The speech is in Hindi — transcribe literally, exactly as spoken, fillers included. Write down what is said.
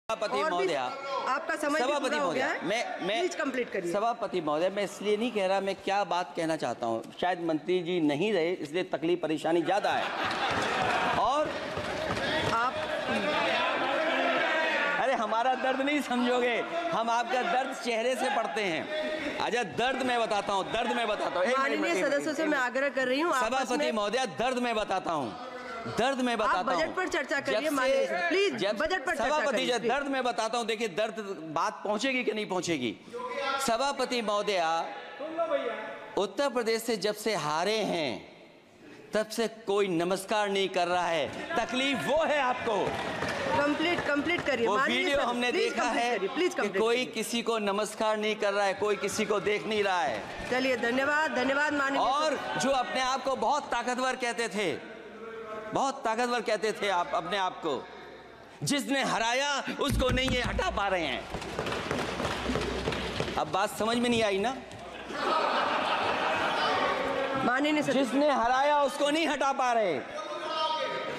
सभापति महोदय, आपका समय सभापति महोदय, मैं मैं प्लीज कंप्लीट करिए। सभापति महोदय, मैं इसलिए नहीं कह रहा, मैं क्या बात कहना चाहता हूँ, शायद मंत्री जी नहीं रहे इसलिए तकलीफ परेशानी ज्यादा है। और आप अरे हमारा दर्द नहीं समझोगे, हम आपका दर्द चेहरे से पढ़ते हैं। अच्छा दर्द मैं बताता हूँ, दर्द मैं बताता हूँ। माननीय सदस्यों से मैं आग्रह कर रही हूँ, सभापति महोदय दर्द मैं बताता हूँ, दर्द में बताता हूँ। बजट पर चर्चा करिए माननीय, प्लीज बजट पर चर्चा सभापति करिए। दर्द में बताता हूँ, देखिए दर्द बात पहुंचेगी कि नहीं पहुंचेगी। सभापति महोदय, उत्तर प्रदेश से जब से हारे हैं तब से कोई नमस्कार नहीं कर रहा है, तकलीफ वो है आपको। कंप्लीट कंप्लीट करिए। वो वीडियो हमने देखा है कि कोई किसी को नमस्कार नहीं कर रहा है, कोई किसी को देख नहीं रहा है। चलिए धन्यवाद धन्यवाद माननीय। और जो अपने आप को बहुत ताकतवर कहते थे, बहुत ताकतवर कहते थे आप अपने आप को, जिसने हराया उसको नहीं ये हटा पा रहे हैं। अब बात समझ में नहीं आई ना? माननीय जिसने हराया उसको नहीं हटा पा रहे।